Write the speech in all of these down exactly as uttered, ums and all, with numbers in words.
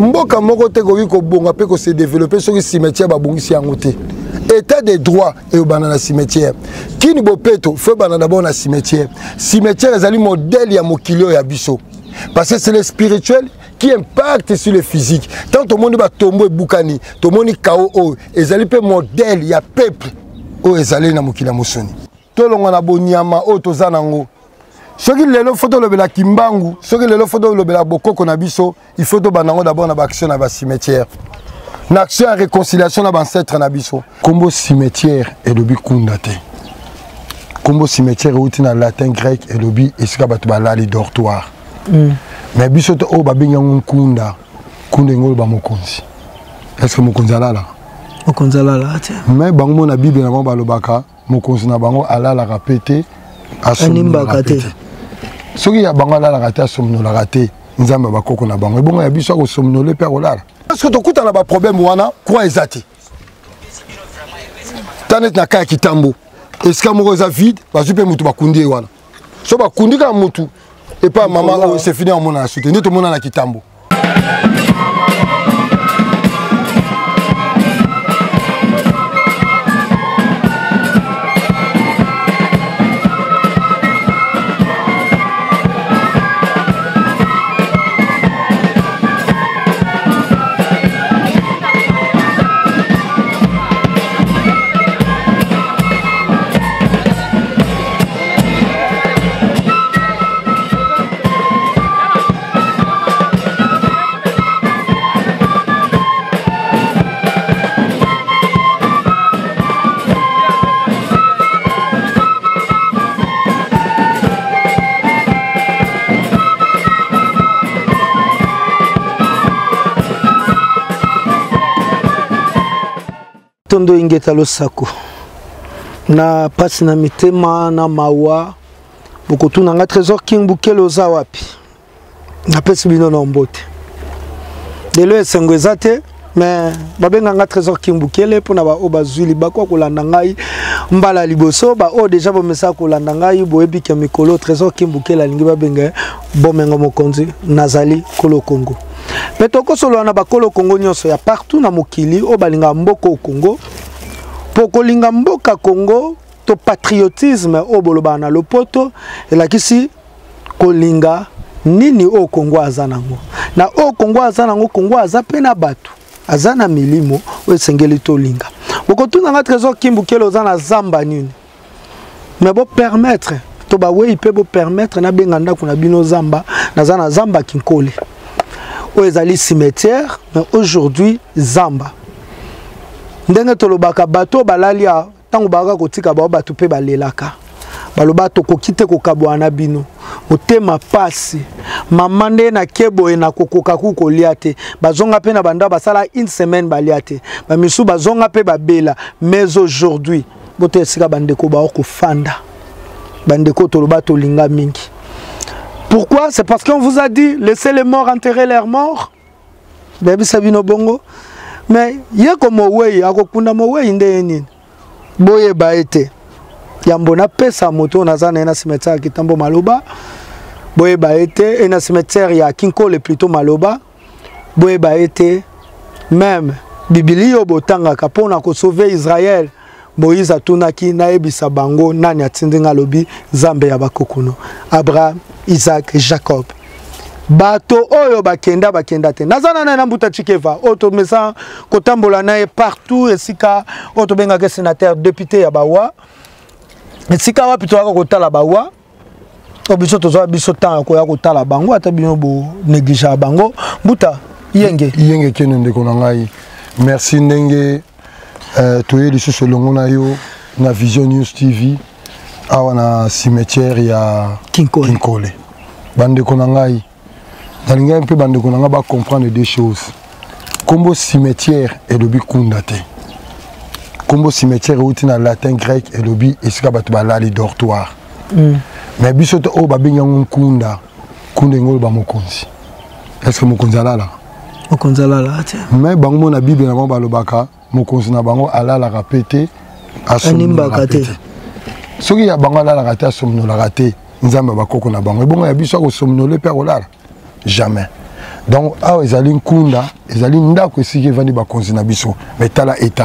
mboka moko te ko ko bonga pe ko se développer sur cimetière ba bongisi yango te. État de droit et au banana cimetière. Qui ni bopeto faut banana d'abord na cimetière. Cimetière ezali modèle ya mokilio ya biso. Parce que c'est le spirituel qui impacte sur le physique. Tant tout le monde va tomber boukani, tout le monde kao o, ezali pe modèle ya peuple o ezali na mokila mosoni. To longa na bonyama o tozanango. Soki lelo photo le bela kimbangu, soki lelo photo le bela bokoko na biso, il faut to banango d'abord na action na ba cimetière. Na action à réconciliation na ba ancêtre na biso. Combo cimetière et le bikunda te. Combo cimetière outi na latin grec et le bi esika batu balali dortoir. Mm. Mais biso to o ba benga nkunda, kunda ngolo ba mokonzi. Est-ce que mokonzi alala? Mokonzi alala te. Mais bango na Bible na bango balobaka, mokonzi na bango alala rapete animba kate. Soki ya bango alala kate asomnola kate, nzamba bakoko na bango. Ebongo ya biso ko somnole pe olala. Parce que tokuta na ba problème wana, quoi ezati. Tanet na kaya kitambo. Eska moko za vide, bazupe mutu bakundi wana. So bakundi ka mutu et pas maman oh, c'est fini en mon a soutenir tout le monde na kitambo. Tondo ingeta lo sako na pasi na mitema na mawa bokotu na nga trésor king bukelo za wapi na pesi bino na mbote delo esengo ezate mais babenga nga trésor king bukele pona ba obazuli bakwa kolanda ngai mbala liboso ba o déjà bo mesa kolanda ngai boyebi ke mikolo trésor king bukele alingi babenga bomengo mokonzi nazali kolo Congo. Mais toko solo na bakolo Congo nyonso ya partout na mokili o balinga mboko au Congo pour kolinga mboka Congo to patriotisme o boloba na lopoto elakisi kolinga nini o Congo azanango na o Congo azanango Congo azape na batu azana milimo o esengeli to linga okotuna nga trésor kimbukelo zana zamba nini mais bo permettre to ba we ipe bo permettre na benganda kuna bino zamba na zana zamba kinkole o ezali cimetière mais aujourd'hui zamba ndenge tolobaka bato balali a tango baka kotika ba bato pe balelaka baloba to kokite kokabwana bino otema pasi mamande na kebo e na kokoka ku kolia te bazonga pe na banda basala une semaine balia te ba misu bazonga pe babela mais aujourd'hui bote esika bandeko ba ko fanda bandeko toloba to linga mingi. Pourquoi? C'est parce qu'on vous a dit laissez les morts enterrer leurs morts. Baby Sabino Bongo. Mais il y a comme way, à Kokunda Mowe indéni. Boye baete. Yambona pesa moto nazana na cimetière Kitambo Maloba. Boye baete et na cimetière ya Kinkole plutôt Maloba. Boye baete même Bibilio botanga kapona ko sauver Israël. Moïse atunaki na ebisa bango nani atindinga lobi Zambe ya bakokuno. Abraham, Isaac, Jacob. Bato oyo bakenda bakenda te. Nazana na mbuta chikeva. Oto mesa kotambola na partout esika oto benga ke sénateur député ya bawa. Esika wa pito ko kotala bawa. Obiso tozo biso tan ko ya kotala bango ata bino bo négliger bango. Mbuta yenge yenge kenende kona ngai. Merci ndenge euh toye liso selongo na yo na Vision News T V. Awa na cimetière ya Kinkole. Kinkole. Bande kona ngai. Dalinga un peu bande kona nga ba comprendre deux choses. Combo cimetière et le bikunda te. Combo cimetière outi na latin grec et le bi esika batu balali dortoir. Mm. Mais biso to o ba benga nkunda. Kunda ngolo ba mokonzi. Est-ce que mokonzi alala? Mokonzi alala te. Mais bango na Bible na bango balobaka mokonzi na bango alala rapete animba kate. Soki ya bango alala kate asomnola kate nzamba bakoko na bango. Ebongo ya biso ko somnole pe olala. Jamais. donc awa ezali nkunda ezali ndako esiki evandi bakonzi na biso mais tala état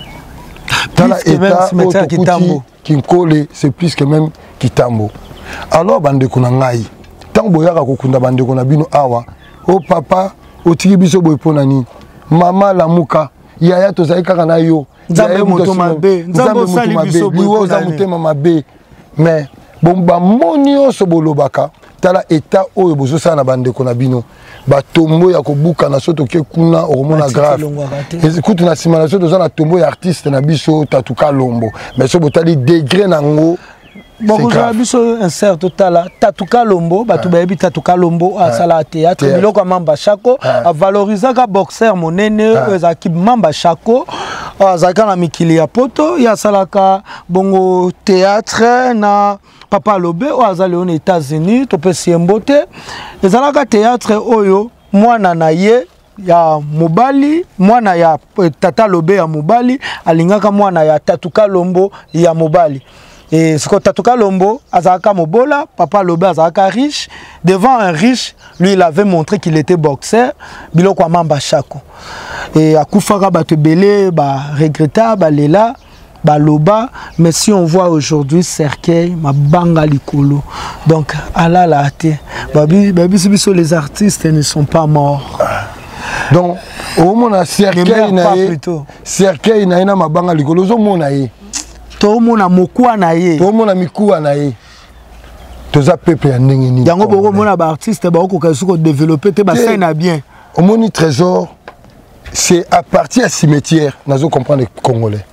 tala état oyo tokuti Kinkole c'est plus que même Kitambo. Alors bandeko na ngai tant boyaka kokunda bandeko na bino awa o papa otiki biso boy ponani mama lamuka yaya tozali kaka na yo nzambe moto mabe nzambe sali biso boy motema mabe mais bon ba moni oso bolobaka tala état oyo bozo sala na bandeko na bino batombo ya kobuka na soto ke kuna oromona grave ekutu na sima na soto za na tombo ya artiste na biso Tatuka Lombo mais so botali degré nango bon za biso insert total Tatuka Lombo batu bayebi Tatuka Lombo a sala théâtre biloko mamba chako a valoriser ka boxer monene za ki mamba chako azaka na mikili ya poto ya salaka bongo théâtre na Papa Lobe o azali aux États-Unis to pe siembote ezalaka théâtre oyo mwana na ye ya mobali mwana ya Tata Lobe ya mobali alingaka mwana ya Tatuka Lombo ya mobali et ce que Tatuka Lombo azalaka mobola Papa Lobe azalaka riche devant un riche lui il avait montré qu'il était boxeur biloko mamba chako et akufaka bato belé ba regrettable ba lela Baloba, mais si on voit aujourd'hui cercueil, ma banga likolo. Donc, Allah l'a été. Babi, babi, les artistes ne sont pas morts. Donc, au moins, un cercueil n'a cercueil n'a ma banga likolo. Au moins, tout le monde a mokua naïe. Tout le monde a mikua naïe. Tous les peuples ont n'engeni. Yango boko mona ba artiste ba ko ka suko développer te ba ça na bien. Au moins, trésor, c'est à partir du cimetière, nous comprendre les Congolais.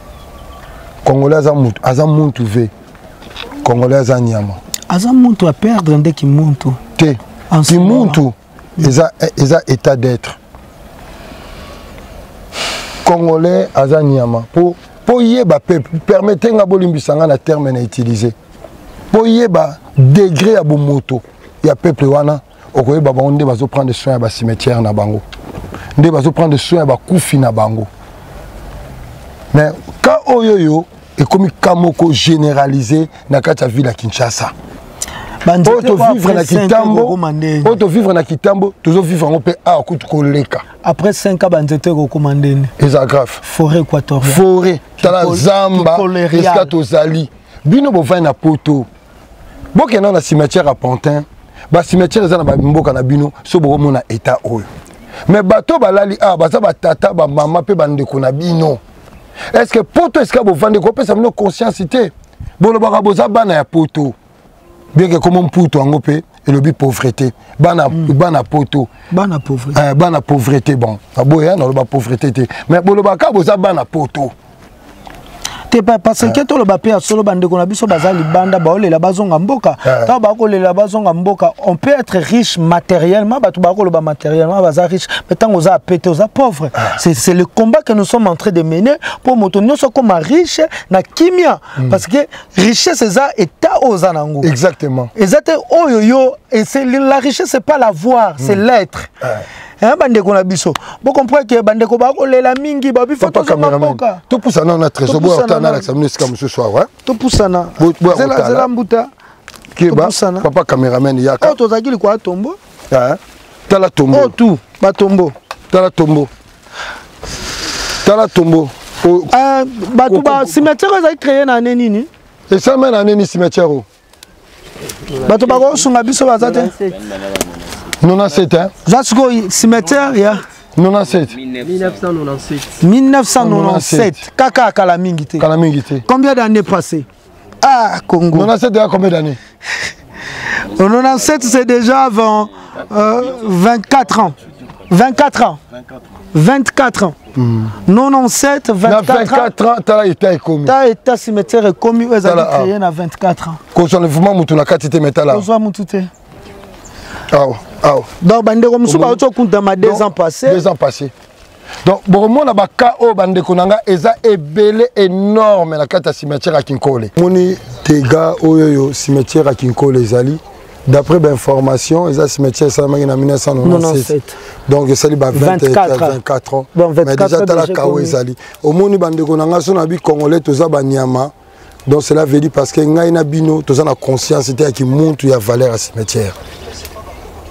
Congolais aza muntu ve Congolais aza nyama aza muntu a perdre ndé ki muntu te ki muntu eza eza état d'être Congolais aza nyama pour pour yeba peuple permettez nga bolimbisanga na terme na utiliser pour yeba degré ya bomoto ya peuple wana okoyeba ba onde bazo prendre soin ya ba cimetière na bango ndé bazo prendre soin ya ba kufi na bango. Mais quand Oyoyo est comme Kamoko généralisé dans la ville à Kinshasa, auto vivre na Kitambo, auto vivre na Kitambo, toujours vivre en paix à Koutukoleka. Après cinq ans, banzete recommandé. Et ça grave. Forêt équatoriale. Forêt. Tala Zamba, Escato Zali. Bino bovin na poto. Boke na na cimetière à Pantin. Ba cimetière za na ba mboka na bino, so bo mona état oyo. Mais bato balali ah baza ba tata ba mama pe bandeko na bino. Est-ce que poto est-ce que vous vendez quoi ça me conscientité bon le baraboza bana ya poto bien que comme poto en opé et le but pauvreté bana bana poto bana pauvreté euh bana pauvreté bon aboya non le ba pauvreté mais bon le baka boza bana poto te pas parce que to le ba pe solo bande ko na biso bazali banda ba olela bazonga mboka ta ba ko lela bazonga mboka on peut être riche matériellement ba to ba ko le ba matériellement baza riche mais tant oza pété oza pauvre c'est c'est le combat que nous sommes en train de mener pour motonio so comme riche na kimia parce que richesse ça état oza nango exactement exact oyo yo et c'est la richesse c'est pas l'avoir c'est l'être. Hein bandeko na biso bo comprendre que bandeko ba ko lela mingi ba bi photo zo makoka to poussana na trésor bo otana la samedi ska ce soir ouais to poussana zela zela mbuta ki ba papa cameraman yaka oh to zakili kwa tombo hein tala tombo oh tout ba tombo tala tombo tala tombo ah ba tout ba cimetière za créer na neni ni et ça mène à neni cimetière ba to ba ko sunga biso bazate quatre-vingt-dix-sept hein Jasco cimetière ya quatre-vingt-dix-sept mille neuf cent quatre-vingt-dix-sept mille neuf cent quatre-vingt-dix-sept kaka kalamingité kalamingité combien d'années passées ah Congo quatre-vingt-dix-sept déjà combien d'années quatre-vingt-dix-sept c'est déjà avant euh, vingt-quatre ans vingt-quatre ans vingt-quatre ans quatre-vingt-dix-sept vingt-quatre ans t'as été commis t'as été cimetière commis vous avez créé na vingt-quatre ans qu'on soit le mouvement mutu na katité métal qu'on soit mututé ah ah donc bandeko musu ba oto kunta ma deux ans passés deux ans passés donc bon moi na ba ka o bandeko nanga eza ebele énorme na kata cimetière à Kinkole moni tega oyo cimetière à Kinkole ezali d'après l'information eza cimetière ça m'a en mille neuf cent quatre-vingt-dix-sept donc ezali ba vingt-quatre ans bon mais déjà tala kawo ezali au moni bandeko nanga so na bi congolais toza ba nyama donc cela veut dire parce que ngai na bino toza na conscience te ya ki muntu ya valeur à cimetière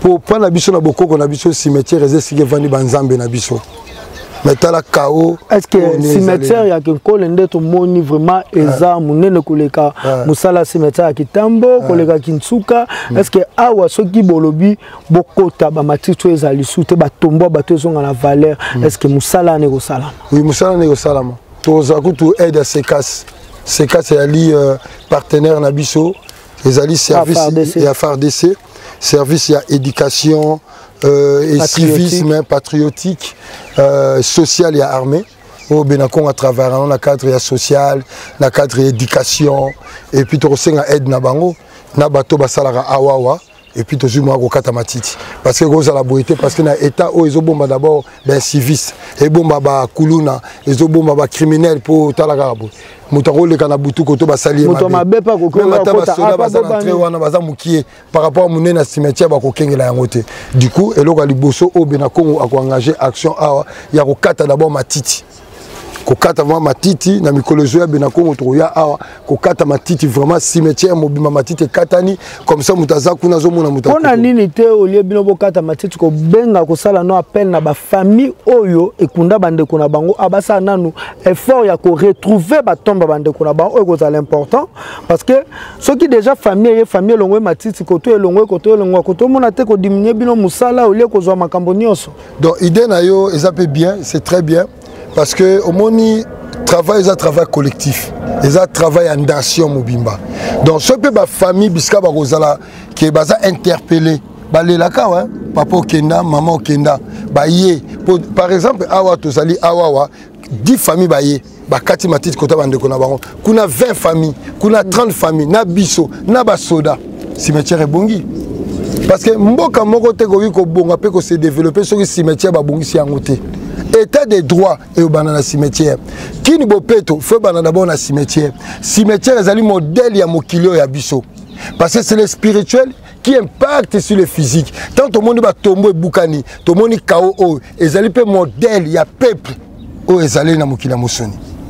pour prendre biso na bokoko na biso cimetière ezesike vandi banzambe na biso. Metala kao. Est-ce que cimetière ya Kinkole ndeto moni vraiment eza munene koleka musala cimetière Kitambo koleka Kinsuka? Est-ce que awa soki bolobi bokota ba matito ezali sute ba tombo ba tozonga la valeur? Est-ce que musala ne ko sala? Oui, musala ne ko sala. Toza kutu aide à Sekas. Sekas est ali partenaire na biso. Ezali service et affaires D C, service ya éducation euh, et patriotique. Civisme patriotique, euh, social et armé. Au Benakon à travers dans le cadre ya social, dans le cadre éducation et puis tu reçois aide na bango, na bato basalara awawa et puis tu joues au katamatiti parce que goza la beauté parce que na état où ils ont bomba d'abord ben civis et bomba ba kuluna, ils ont bomba ba criminel pour talagarabo. Mutarole kana butu koto basali mabe. Mutomabe pa ko ko kota soda basala entrer wana baza mukie par rapport à munena cimetière ba ko kengela yangote. Du coup eloko liboso au Benakon a ko engager action awa ya ko kata d'abord matiti. Kokata vraiment matiti na mikolozo ya Benakon otroya awa kokata matiti vraiment cimetière mobima matiti katani comme ça mutaza kuna zo mona mutaza. Pona nini te olie bino bokata matiti ko benga ko sala no appel na ba famille oyo ekunda bande kuna bango abasa nanu effort ya ko retrouver ba tombe bande kuna bango ko ça l'important parce que ceux qui déjà famille famille longwe matiti koto elongwe koto elongwa koto mona te ko diminuer bino musala olie ko zo makambo nyonso. Donc idée na yo ezape bien, c'est très bien. Parce que au moni travail c'est un travail collectif, c'est un travail en nation mobimba. Donc ce que ma famille biska ba rozala qui est basa interpellé, ba lelaka hein, papa okenda, maman okenda, ba yé. Par exemple awa tozali awawa dix familles ba yé, ba kati matiti kota bande kona bango. Kuna vingt familles, kuna trente familles, na biso, na ba soda. Cimetière ebongi. Parce que mboka moko te ko ko bonga pe ko se développer sur cimetière ba bongi si angote. État des droits et au banana cimetière. Qui ni bopeto faut banana bon na cimetière. Cimetière ezali modèle ya mokilio ya biso. Parce que c'est le spirituel qui impacte sur le physique. Tant tout le monde va tomber boukani, tout le monde kao o ezali pe modèle ya peuple o ezali na mokila mosoni.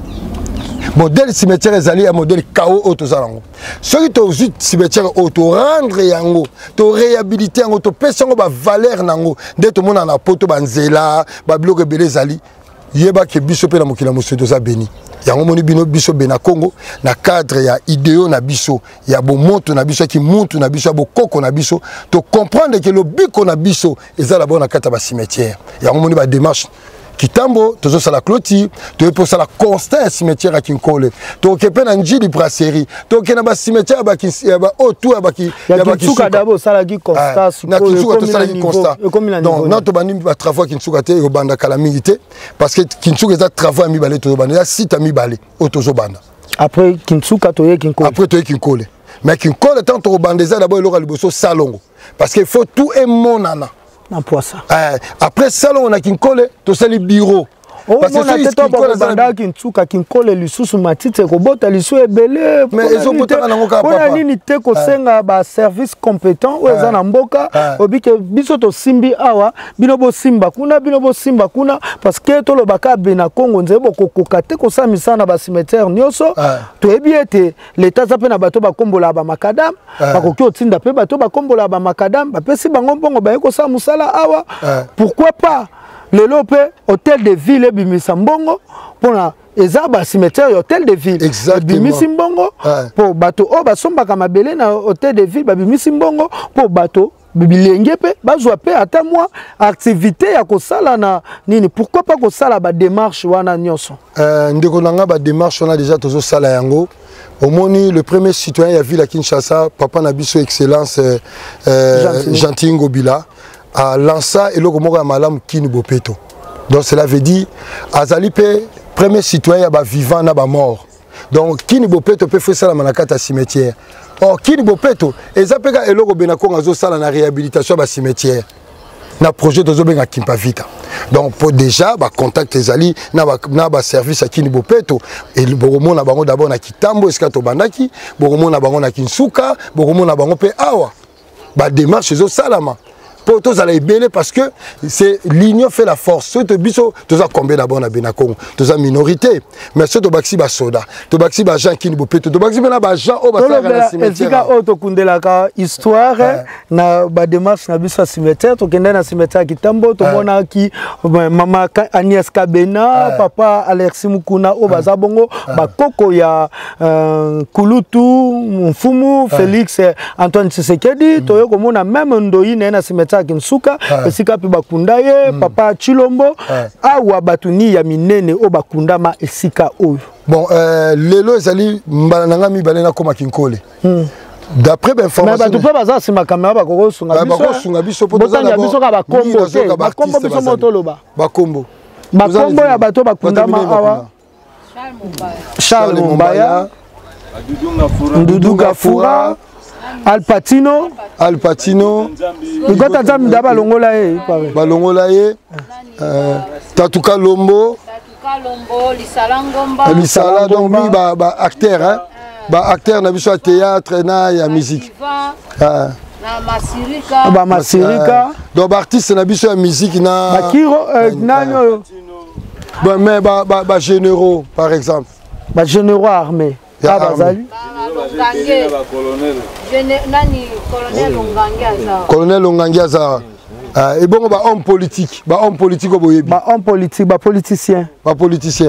Modèle cimetière ezali un modèle kao o tozalango. Ceux qui ont juste cimetière o to rendre yango, to réhabiliter yango, to pesango ba valeur nango. Dès tout le monde en a poto banzela, ba bloque belé zali. Yeba ke biso pe na mokila moso toza béni. Yango moni bino biso bena Congo na cadre ya idéo na biso, ya bo monto na biso ki monto na biso bo koko na biso, to comprendre que le biko na biso ezala bona kata ba cimetière. Yango moni ba démarche Kitambo, tozo sala clôture, to pour sala constant cimetière à Kinkole. To kepe na njili brasserie, to kena ba cimetière ba ki ba autour ba ki ya ba Kinsuka d'abord sala ki constat na Kinsuka to sala ki constat. Donc na to bandi ba travaux Kinsuka te ko banda kala milité parce que Kinsuka za travaux mi balé to banda site mi balé autozo banda. Après Kinsuka to ye Kinkole. Après to ye Kinkole. Mais Kinkole tant to bandeza d'abord il aura liboso salongo parce qu'il faut tout un monana. Euh, après ça, on a Kinkole, tout ça les bureaux. Oh, parce que c'est toi pour banda Kinsuka Kinkole lisusu matite ko bota lisu ebele mais ils ont bota na ngoka papa. On a nini te ko senga ba service compétent ou ezana mboka obike biso to simbi awa bino bo simba kuna bino bo simba kuna parce que to lo baka bena Congo nzebo ko kokate ko samisa na ba cimetière nyonso to ebiete l'état zape na bato ba kombola ba makadam ba ko kyo tinda pe bato ba kombola ba makadam ba pesi bango mbongo ba ko sa musala awa pourquoi pas le lope hôtel de ville et bimisa mbongo pour la ezaba cimetière hôtel de ville bimisi mbongo pour bateau oh basomba kama belé na hôtel de ville bimisi mbongo pour bateau bibilenge pe bazwa pe ata moi activité ya ko sala na nini pourquoi pas ko sala ba démarche wana nyonso euh ndeko nanga ba démarche on a déjà tozo sala yango au moni le premier citoyen ya ville à Kinshasa papa na biso excellence euh, euh, Gentil Ngobila a lancé et le moko malam kini bopeto. Donc cela veut dire azali pe premier citoyen ba vivant na ba mort. Donc kini bopeto peut faire ça la manakata cimetière. Or kini bopeto ezapeka eloko benako ngazo sala na réhabilitation ba cimetière. Na projet de zobenga Kimpavita. Donc pour déjà ba contact ezali na ba na ba service à kini bopeto et bokomo na bango d'abord na Kitambo eskato bandaki, bokomo na bango na Kinsuka, bokomo na bango pe awa. Ba démarche zo salama. pour tous aller belé parce que c'est l'union fait la force. Ce que biso tous a combien d'abord na Benakongo, tous a minorité. Mais ce to baxi ba soda, to baxi ba gens qui ne peut to baxi na ba gens au ba ça na cimetière. Ezika auto kundela ka histoire na ba démarche na biso cimetière to kenda na cimetière Kitambo to mona ki mama Agnès Kabena, papa Alexis Mukuna au bazabongo ba koko ya Kulutu Mfumu Félix Antoine Tshisekedi to yo komona même ndoi na cimetière Kinsuka esika pi bakunda ye papa Chilombo awa batuni ya minene o bakundama esika oyo. Bon, euh, lelo ezali mbananga mi balena koma kinkole. D'après l'information. Mais tu peux pas ça ma caméra ba ko sunga biso. Ba ko sunga biso po toza na biso ka ba kombo te. Ba kombo biso moto loba. Ba kombo. Ba kombo ya bato bakundama awa. Charles Mumbaya. Ndudunga Fura. Al Patino. Al Patino. Ngota Nzambi da balongola ye pare. Balongola ye. Euh Tatuka Lombo. Lombo, Lisala Ngomba. Lisala donc lui ba ba acteur hein. Ba acteur na biso théâtre na ya musique. Ah. Na Masirika. Ba Masirika. Donc artiste na biso ya musique na Bakiro nanyo. Bon mais ba ba ba généraux par exemple. Ba généraux armés. Ah bazali. Nani colonel Longangia. Colonel Longangia ça. Euh, et bon, bah, homme politique, bah, homme politique au boyebi. Bah, homme politique, bah, politicien. Bah, politicien.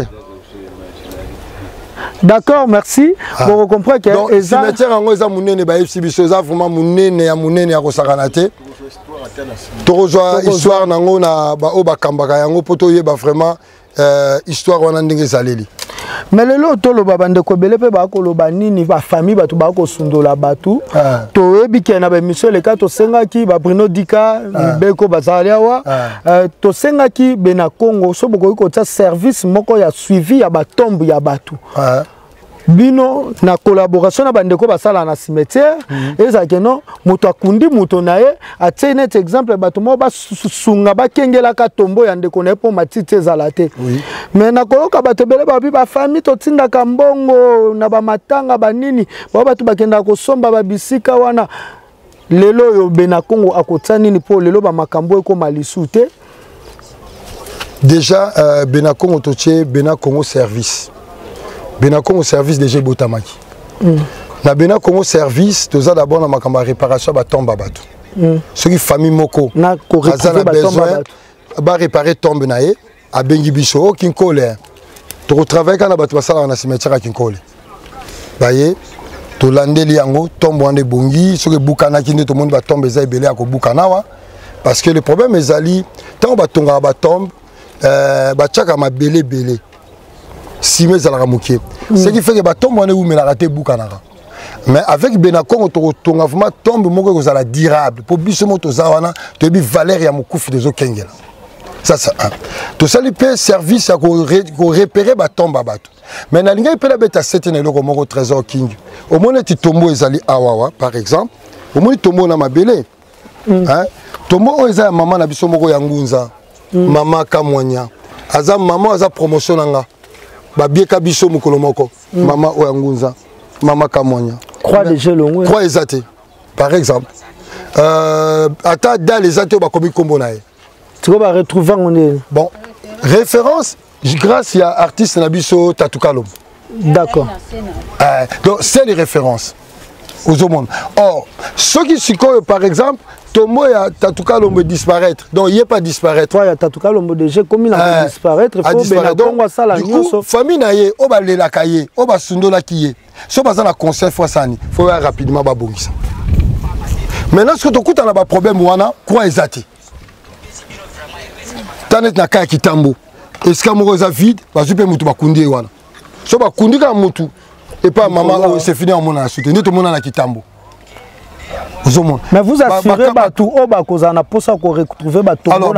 D'accord, merci. Ah. Bon, on comprend que. Donc, si matière en gros, mounene, bah, F C B, c'est vraiment mounene, ya mounene, ya kosakanate. Torozoa histoire nango na ba o ba kambaka yango poto ye ba vraiment euh, histoire wana ndenge zaleli. Mais le lot tolo babande ko belé pe ba ko loba nini ba famille batu ba ko sundola batu to ebi ke na ba mission le ka to senga ki ba Bruno Dika beko bazaliawa to senga ki Benakongo so boko ko ta service moko ya suivi ya ba tombe ya batu bino na collaboration na bandeko basala na cimetière eza ke no moto akundi moto na ye atie net exemple bato mo ba sunga ba kengela ka tombo ya ndeko na po matiti ezala te mais na koloka bato bele ba bi ba famille to tinda ka mbongo na ba matanga ba nini ba bato bakenda ko somba ba bisika wana lelo yo Benakongo akotsa nini po lelo ba makambo eko malisu te déjà euh, Benakongo toche Benakongo service Benakongo service de Botamaki. Mm. Na Benakongo service, tu as d'abord na makamba réparation ba tombe bato. Mm. Ceux qui famille moko na ko réparer ba tombe bato. Ba réparer tombe naé a bengi biso kinkole. Tu retravailles kana bato basala na cimetière kinkole. Baye to landeli yango tombe wande bongi ceux qui bukana kinde to monde ba tombe za ebele ko bukana wa parce que le problème est ali tant ba tonga ba tombe euh ba tchaka ma belé belé. Si mais la ramouké. Ce qui fait que tombe on est où mais la raté boukanara. Mais avec Benakongo to tonga vraiment tombe moko ko zala durable pour biso moto zawana to bi valeur ya mokufi de zo kengela. Ça ça un. To sali pe service à ko repérer ba tombe bato. Mais na linga pe la beta sept na loko moko trésor king. Au moins ti tombo ezali awawa par exemple. Au moins tombo na mabele. Hein? Tombo eza maman na biso moko ya ngunza. Maman Kamwanya. Aza maman aza promotion nanga. Babieka biso mukolo moko mama oyangunza mama Kamwanya croix de gelongo croix ezate par exemple euh ata dans les até ba komi kombo nae tu vas retrouver on est bon référence grâce à artiste na biso Tatuka Lombo d'accord euh, donc c'est les références aux hommes. Or ceux qui sikoyo par exemple Tomo ya Tatuka Lombo disparaître. Donc il n'est pas disparaître. Toi, il y a Tatuka Lombo déjà comme il a disparaître. Il faut bien donc ça la nyonso. Famille na ye, oba lela kaye, oba sundola kiye. So baza na conseil fois sani, faut voir rapidement ba bongisa. Maintenant ce que tu écoutes on a ba problème wana, quoi ezati. Tanet na kaya Kitambo. Est-ce que mo za vide, ba zupe mutu ba kundi wana. So ba kundi ka mutu et pas maman c'est fini en mon ensuite. Ni tout monde na Kitambo. Mais vous assurez que tout le monde pour ça qu'on retrouve tout alors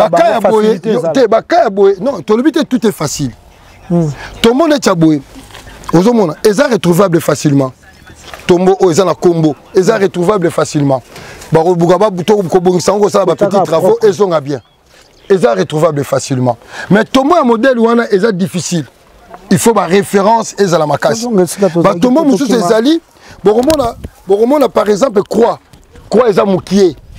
non tout le but tout est facile tout le monde est chaboué aux hommes ils sont retrouvables facilement tombo ils ont combo ils sont retrouvables facilement bah au Bugaba buto kobongi sango ça ba petits travaux ils sont bien ils sont retrouvables facilement mais tombo un modèle ou un est difficile il faut ma référence et à la makasi bah tombo musu ces ali bon on a bon on a par exemple croix quoi ils ont moukié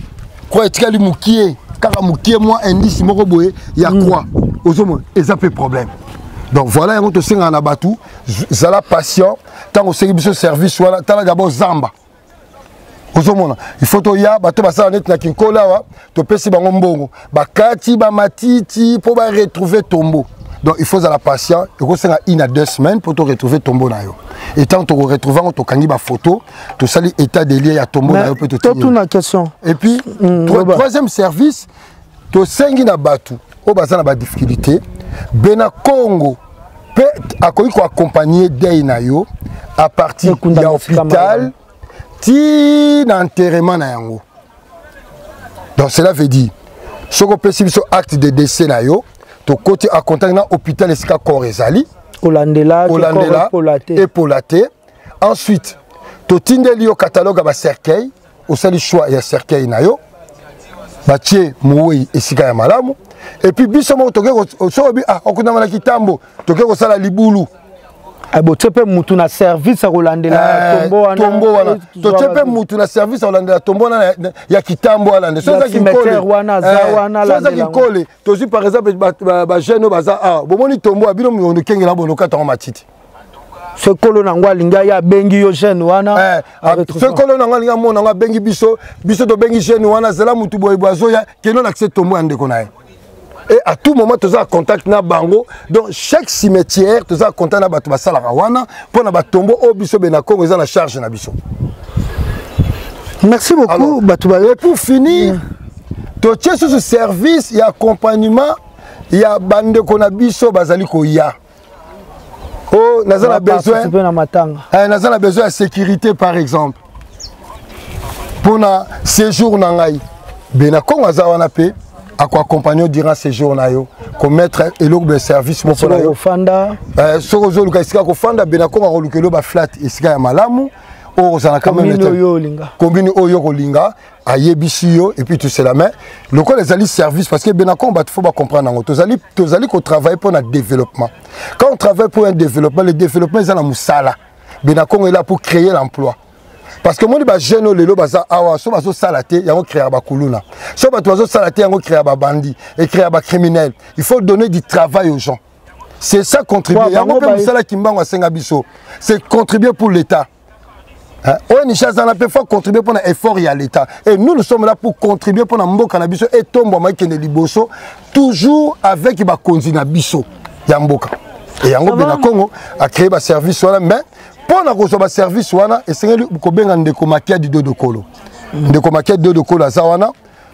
croix etikali mukie kaka mukie moi indice moko boye ya croix ozomona eza pe problème. Donc voilà yango to senga na batu zala patient tant au service service wala tala d'abord zamba ozomona il faut to ya bato basala net na kinkola wa to pesi bango mbongo bakati ba matiti pour ba retrouver tombeau. Donc il faut la patient et ko senga une à deux semaines pour te retrouver tombeau na yo. Et tant to retrouver on to kangi ba photo to sali état des lieux ya tombeau na yo peut te toute une question. Et puis mm, troisième service to sengi na batu o bazana ba difficulté bena Congo peut accompagner des nayo à partir de l'hôpital ti n'enterrement na yango. Donc cela veut dire ce qu'on peut suivre acte de décès nayo to côté à contact na hôpital esika Korezali Olandela et Polaté. Ensuite to tindeli au catalogue ba cercueil au sali choix ya cercueil nayo batie moué esika ya malamu. Et puis biso mo toke ko sobi ah okuna mala kitambo toke ko sala libulu abo tepe mutu na service akolandela tombo wana tombo wana to tepe mutu na service akolandela tombo wana ya kitambo wana so za kikole wana za wana la so za kikole to si par exemple ba jeune baza ah bomoni tombo abino miondo kengela bonoka ta matiti ce kolo na ngwa linga ya bengi yo jeune wana eh ce kolo na ngwa linga mona ngwa bengi biso biso to bengi jeune wana zela mutu boy boazo ya keno na accepte tombo ande konaye. Et à tout moment, tu as contact na bango. Donc chaque cimetière, tu as contact na batu basala rawana pour na batombo au biso benako ils ont la charge na biso. Merci beaucoup. Alors, Batouba. Et pour finir, tu as ce service et accompagnement, il y a bande qu'on a biso bazali ko ya. Oh, nous avons besoin. Nous avons besoin de sécurité par exemple. Pour na séjour na ngai, benako ngazawana pe. À quoi accompagner durant ces jours là yo commettre et le service mo pour yo fanda euh soko zo luka isika ko fanda benako ko lukelo ba flat isika ya malamu o zana quand même combine oyo ko linga ayebisi yo et puis tu sais la main le quoi les ali service parce que benako ba faut pas comprendre ngo tozali tozali ko travailler pour le développement. Quand on travaille pour un développement, le développement c'est la musala benako est là pour créer l'emploi. Parce que moi, les jeunes, les gens, awa, so baso salaté, yango créer ba kuluna. So baso salaté, yango créer ba bandit et créer ba criminel. Il faut donner du travail aux gens. C'est ça contribuer. Yango pe musala kimbango senga biso. C'est contribuer pour l'État. Hein? O Nisha Zana peut faut contribuer pour l'effort à l'État. Et nous, nous sommes là pour contribuer pour mboka na biso et tombo mai kene liboso toujours avec ba konzi na biso ya mboka. Et yango bena Congo a créé ba service wala mais pour na koso ba service wana esengeli ko benga ndeko makia di dodo kolo ndeko makia di dodo kolo zawana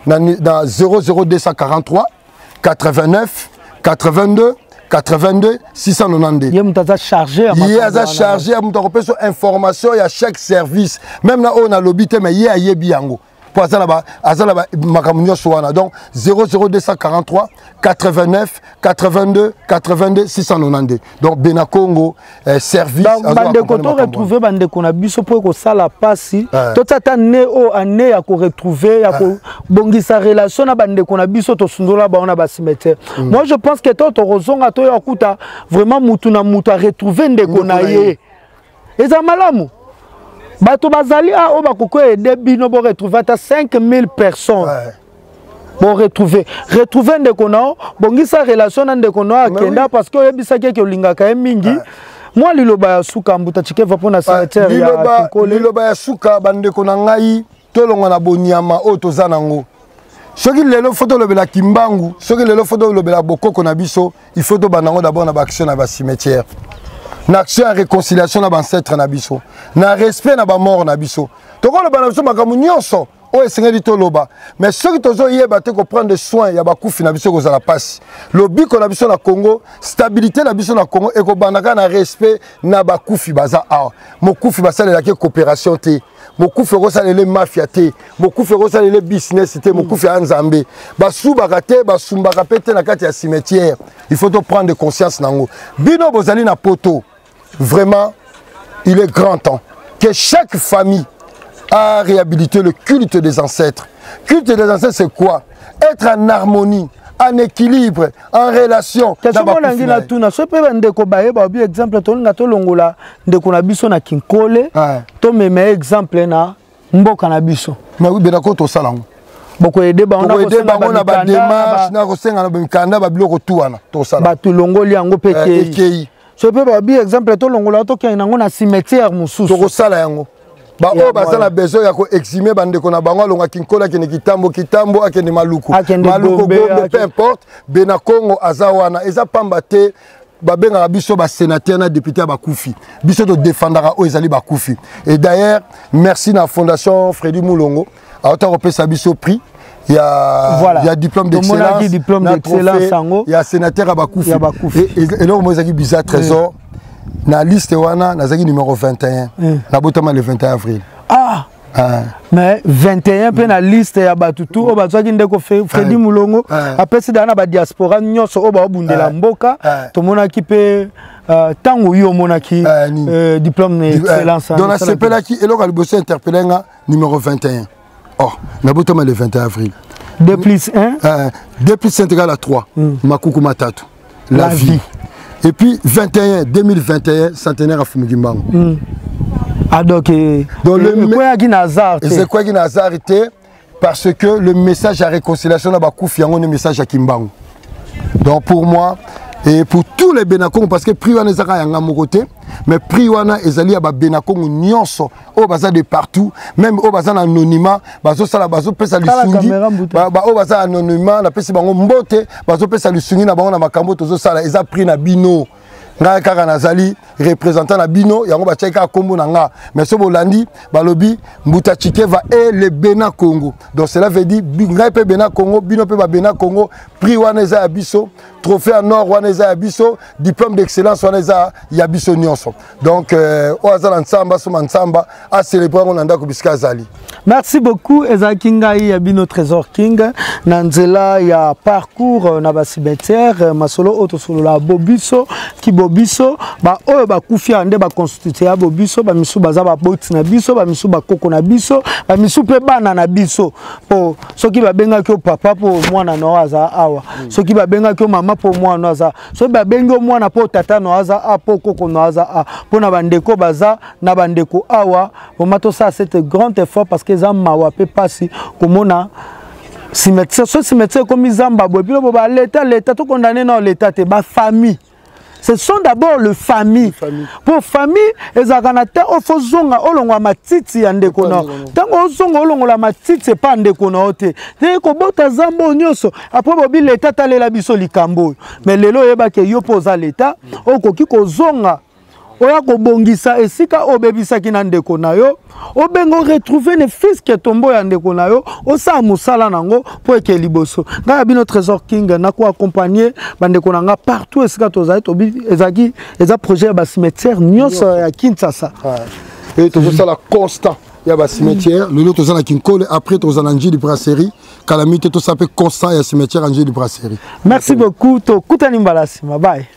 na zéro zéro deux cent quarante-trois quatre-vingt-neuf quatre-vingt-deux quatre-vingt-deux six cent quatre-vingt-deux. Il y a chargé. Il y a chargé à mon information il y a chaque service même là on a l'obité mais il y a yebi yango pour azalaba azalaba makamunyo soana donc zéro zéro deux cent quarante-trois quatre-vingt-neuf quatre-vingt-deux quatre-vingt-deux six cent quatre-vingt-deux. Donc Benakongo euh, service bande ko to retrouver bande ko na biso pour ko sala pasi to tata ne o ane ya ko retrouver ya ko bongisa relation na bande ko na biso to sundola ba ona ba cimetière. Moi je pense que to to rozonga to ya kuta vraiment mutu na mutu a retrouver ndeko na ye eza malamu. Bato bazali a o bakoko aider bino bo retrouver ta cinq mille personnes. Bon retrouver retrouver ndeko na bongisa relation na ndeko na akenda parce que yebisa ke linga ka mingi moi liloba ya suka mbuta chikeva pona cimetière ya Kikole liloba ya suka bandeko na ngai tolonga na bonyama o tozanango soki lelo photo lobela kimbangu soki lelo photo lobela bokoko na biso il faut to banango d'abord na ba action na ba cimetière na action en réconciliation na ba ancêtre na biso na respect na ba mort na biso toko le bana biso makamu nyonso o esengeli to loba mais soki tozo yeba te ko prendre soin ya ba kufi na biso ko zala passe lobiko na biso na Congo stabilité na biso na Congo e ko bandaka na respect na ba kufi baza a mo kufi basala ke coopération te mo kufi ko sala le mafia te mo kufi ko sala le business te mo kufi anzambe basuba te basumba kapete na kati ya cimetière il faut to prendre conscience nango bino bozali na poto. Vraiment, il est grand temps que chaque famille a réhabilité le culte des ancêtres. Culte des ancêtres, c'est quoi? Être en harmonie, en équilibre, en relation. Exemple, na Kinkole, to meme exemple na mboka na biso. Mais oui, benako to salango. boko aider ba on a aider bango na ba démarche na kosenga na bimikanda ba biloko tu wana to sala ba tu longoli yango peke ekei je peux ba bi exemple to longola to ke nango na cimetière mususu to sala yango ba o bazala besoin ya ko eximer bande ko na bango alonga kinkola kene kitambo kitambo akende maluku maluku gombe peu importe bena Congo azawana eza pamba te babenga biso ba sénateur na député ba koufi biso to défendra o ezali ba koufi et d'ailleurs merci na fondation Freddy Moulongo a autant repesa biso prix il y a voilà. Il y a diplôme d'excellence diplôme d'excellence sango il y a sénateur ba koufi et et là moi ezaki bizarre trésor na liste wana nazaki numéro vingt et un na botama le vingt et un avril ah Ah. Mais vingt et un pe na liste ya batutu o bazwaki ndeko Freddy Moulongo apesi dana ba diaspora nyonso o ba bundela mboka to monaki pe tango yo monaki diplôme d'excellence donc na sepelaki eloko liboso interpelenga numéro vingt et un oh na botama le vingt et un avril deux plus un deux plus cinq égale à trois makuku matatu la vie et puis vingt et un deux mille vingt et un centenaire à Fumugimbango. Ah donc, donc le quoi qui n'a hasard c'est quoi qui n'a hasard parce que le message à réconciliation n'a pas couffi un message à Kimbango. Donc pour moi et pour tous les Benakong parce que priwana ezaka yanga mon côté mais priwana ezali ya ba Benakong nyonso o baza de partout même o baza anonymat bazo sala bazo pesa lusungi ba o baza anonymat na pesa bango mbote bazo pesa lusungi na bango na makambo tozo sala eza prix na bino nga kaka nazali représentant na bino yango bacheka kombo na nga mais so bolandi balobi Mbuta Chikeva et le Bena Congo donc cela veut dire nga pe Bena Congo bino pe ba Bena Congo prix wana eza ya biso trophée en or wana eza ya biso diplôme d'excellence wana eza ya biso nyonso donc o azala nsamba so nsamba a célébrer on anda ko biska zali. Merci beaucoup Ezaki Ngai ya bino Trésor King na nzela ya parcours na ba cimetière masolo auto solo la bobiso ki bobiso ba oyo ba kufia nde ba constituer ya bobiso ba misu baza ba boti na biso ba misu ba koko na biso ba misu pe bana na biso po soki ba benga ki papa po mwana no aza awa soki ba benga ki mama po mwana aza soki ba benga mwana po tata no aza a po koko no aza a po na bandeko baza na bandeko awa au mato ça c'est grand effort parce que za mawa pe pasi komona cimetière so cimetière comme Zamba bo bilo ba l'état l'état to condamné dans l'état te ba famille. Ce sont d'abord le famille. famille. Pour famille, les aganate au fozonga olonga matiti ande kona. Tango ozonga olonga matiti c'est pas ande kona ote. Te ko bota zambo nyoso. Après bobi l'état tale la biso likambo. Mais lelo yeba ke yo poza l'état okoki ko zonga. Oya ko bongisa esika obebisa ki na ndeko na yo obengo retrouver ne fils que tombo ya ndeko na yo osa musala nango po eke liboso nga bino Trésor King na ko accompagner bandeko na nga partout esika tozali tobi ezaki eza projet ya ba cimetière nyonso ya Kinshasa et toujours ça la constant ya ba cimetière le lot tozala Kinkole après tozala Njili Brasserie calamité tout ça peut constant ya cimetière Njili Brasserie. Merci beaucoup to kutani mbalasi bye.